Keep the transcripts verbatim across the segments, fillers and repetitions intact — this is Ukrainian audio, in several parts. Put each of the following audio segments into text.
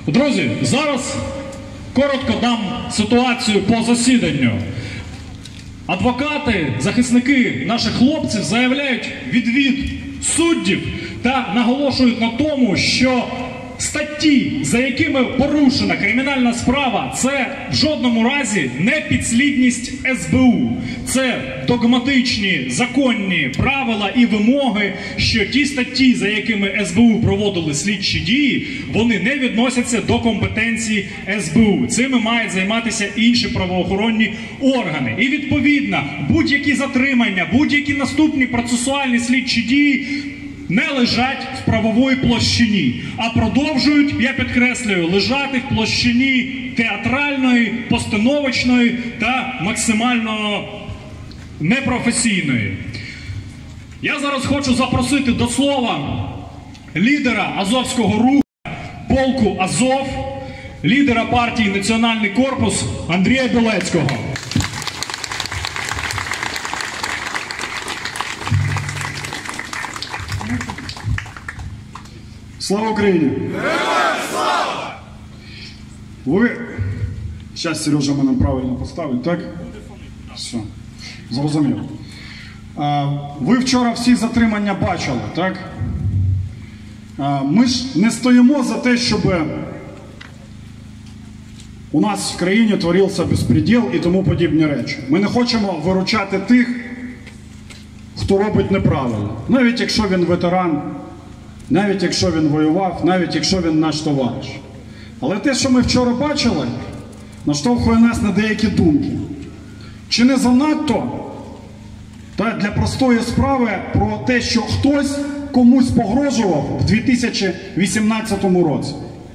Друзі, зараз коротко дам ситуацію по засіданню. Адвокати, захисники наших хлопців заявляють відвід суддів та наголошують на тому, що статті, за якими порушена кримінальна справа, це в жодному разі не підслідність ес бе у. Це догматичні, законні правила і вимоги, що ті статті, за якими ес бе у проводили слідчі дії, вони не відносяться до компетенції ес бе у. Цими мають займатися інші правоохоронні органи. І відповідно, будь-які затримання, будь-які наступні процесуальні слідчі дії не лежать в правовій площині, а продовжують, я підкреслюю, лежати в площині театральної, постановочної та максимально непрофесійної. Я зараз хочу запросити до слова лідера Азовського руху, полку Азов, лідера партії Національний корпус Андрія Білецького. Слава Україні! Героям слава! Ви... Зараз Сережа мене правильно поставить, так? Все. Зрозумів. Ви вчора всі затримання бачили, так? Ми ж не стоїмо за те, щоб у нас в країні творився безпреділ і тому подібні речі. Ми не хочемо виручати тих, хто робить неправильно. Навіть якщо він ветеран, навіть якщо він воював, навіть якщо він наш товариш. Але те, що ми вчора бачили, наштовхує нас на деякі думки. Чи не занадто та, для простої справи про те, що хтось комусь погрожував в дві тисячі вісімнадцятому році?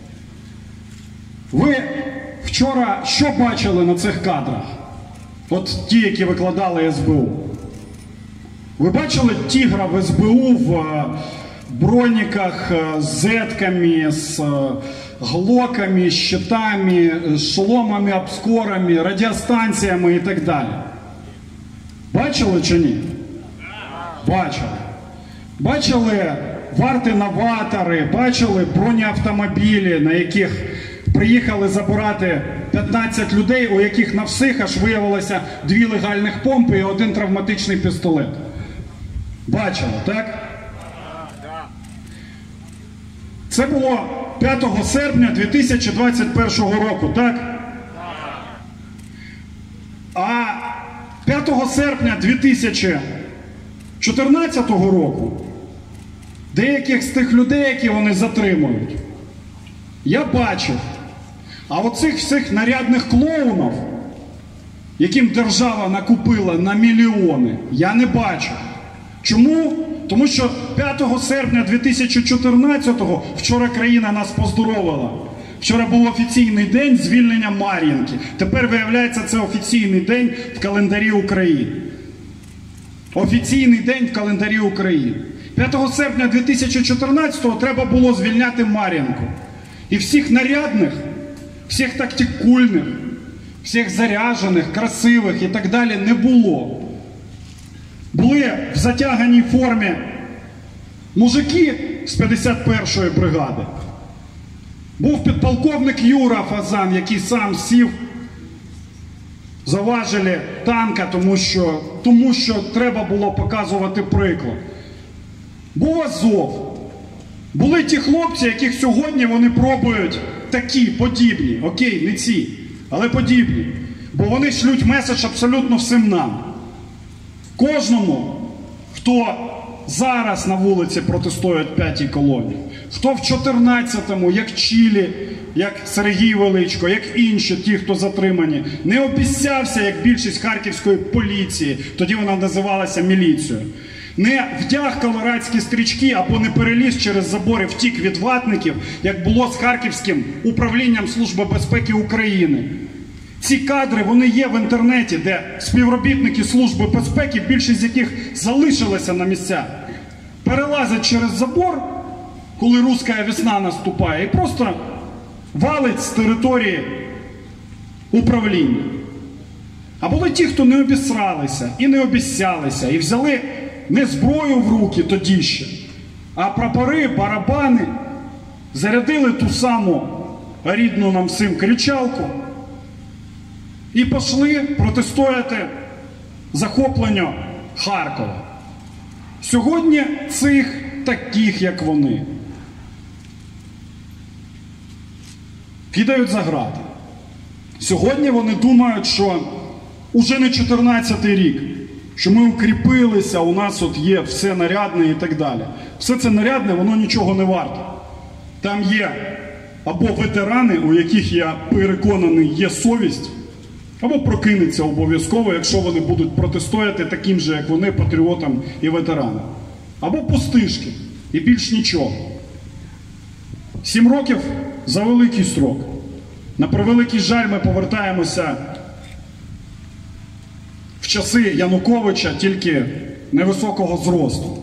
Ви вчора що бачили на цих кадрах? От ті, які викладали ес бе у. Ви бачили тігра в ес бе у в броніках з зетками, з глоками, щитами, шоломами, обскорами, радіостанціями і так далі? Бачили чи ні? Бачили. Бачили варти-новатори, бачили бронеавтомобілі, на яких приїхали забирати п'ятнадцять людей, у яких на всіх аж виявилося дві легальних помпи і один травматичний пістолет. Бачили, так? Це було п'ятого серпня дві тисячі двадцять першого року, так? А п'ятого серпня дві тисячі чотирнадцятого року деяких з тих людей, які вони затримують, я бачив. А оцих всіх нарядних клоунів, яким держава накупила на мільйони, я не бачив. Чому? Тому що п'ятого серпня дві тисячі чотирнадцятого вчора країна нас поздоровила. Вчора був офіційний день звільнення Мар'їнки. Тепер, виявляється, це офіційний день в календарі України. Офіційний день в календарі України. п'ятого серпня дві тисячі чотирнадцятого треба було звільняти Мар'їнку. І всіх нарядних, всіх тактикульних, всіх заряджених, красивих і так далі не було. Були в затяганій формі мужики з п'ятдесят першої бригади. Був підполковник Юра Фазан, який сам сів за важелі танка, тому що, тому що треба було показувати приклад. Був Азов. Були ті хлопці, яких сьогодні вони пробують такі, подібні, окей, не ці, але подібні. Бо вони шлють меседж абсолютно всім нам. Кожному, хто зараз на вулиці протестує п'ятій колоні, хто в чотирнадцятому, як Чілі, як Сергій Величко, як інші, ті, хто затримані, не обіцявся, як більшість харківської поліції, тоді вона називалася міліцією, не вдяг колорадські стрічки або не переліз через забори, втік від ватників, як було з Харківським управлінням Служби безпеки України. Ці кадри, вони є в інтернеті, де співробітники Служби безпеки, більшість з яких залишилися на місцях, перелазять через забор, коли руська весна наступає, і просто валить з території управління. А були ті, хто не обісралися і не обіцялися, і взяли не зброю в руки тоді ще, а прапори, барабани, зарядили ту саму рідну нам всім кричалку і пішли протистояти захопленню Харкова. Сьогодні цих таких, як вони, кидають за грати. Сьогодні вони думають, що уже не чотирнадцятий рік, що ми укріпилися, у нас от є все нарядне і так далі. Все це нарядне, воно нічого не варте. Там є або ветерани, у яких, я переконаний, є совість, або прокинеться обов'язково, якщо вони будуть протистояти таким же, як вони, патріотам і ветеранам. Або пустишки, і більш нічого. Сім років за великий строк. На превеликий жаль, ми повертаємося в часи Януковича, тільки невисокого зросту.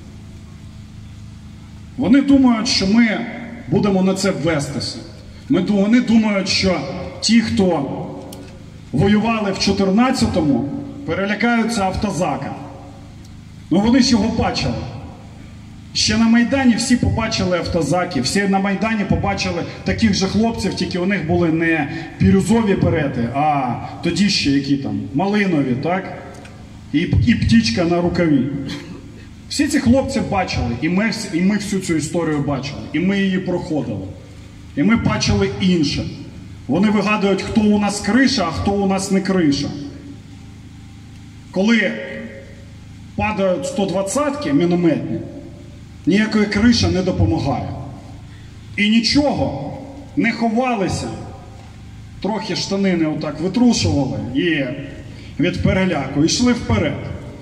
Вони думають, що ми будемо на це вестися. Ми, вони думають, що ті, хто воювали в чотирнадцятому, перелякаються автозака. Ну вони ж його бачили. Ще на Майдані всі побачили автозаки, всі на Майдані побачили таких же хлопців, тільки у них були не бірюзові берети, а тоді ще які там, малинові, так? І, і птічка на рукаві. Всі ці хлопці бачили, і ми, і ми всю цю історію бачили, і ми її проходили. І ми бачили інше. Вони вигадують, хто у нас криша, а хто у нас не криша. Коли падають сто двадцятки мінометні, ніякої криша не допомагає. І нічого, не ховалися, трохи штанини отак витрушували і від переляку, йшли вперед.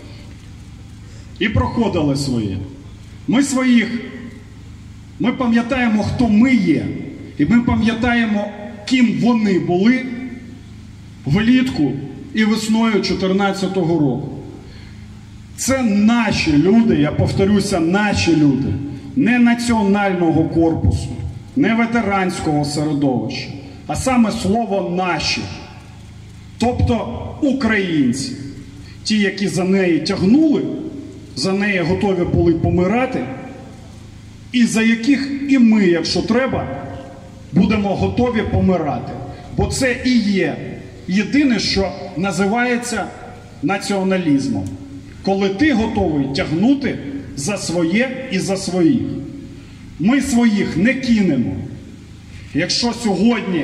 І проходили своє. Ми своїх, ми пам'ятаємо, хто ми є, і ми пам'ятаємо, ким вони були влітку і весною чотирнадцятого року. Це наші люди, я повторюся, наші люди, не національного корпусу, не ветеранського середовища, а саме слово «наші», тобто українці, ті, які за неї тягнули, за неї готові були помирати, і за яких і ми, якщо треба, будемо готові помирати. Бо це і є єдине, що називається націоналізмом. Коли ти готовий тягнути за своє і за своїх. Ми своїх не кинемо. Якщо сьогодні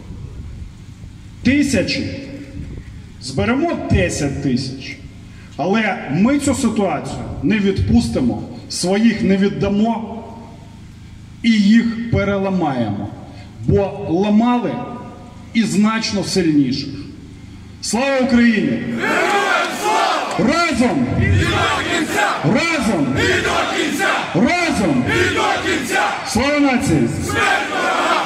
тисячі, зберемо десять тисяч. Але ми цю ситуацію не відпустимо, своїх не віддамо і їх переламаємо. Бо ламали і значно сильніших. Слава Україні! Разом! І до кінця! Разом! І до кінця! Разом! І до кінця! Слава нації! Смерть ворога!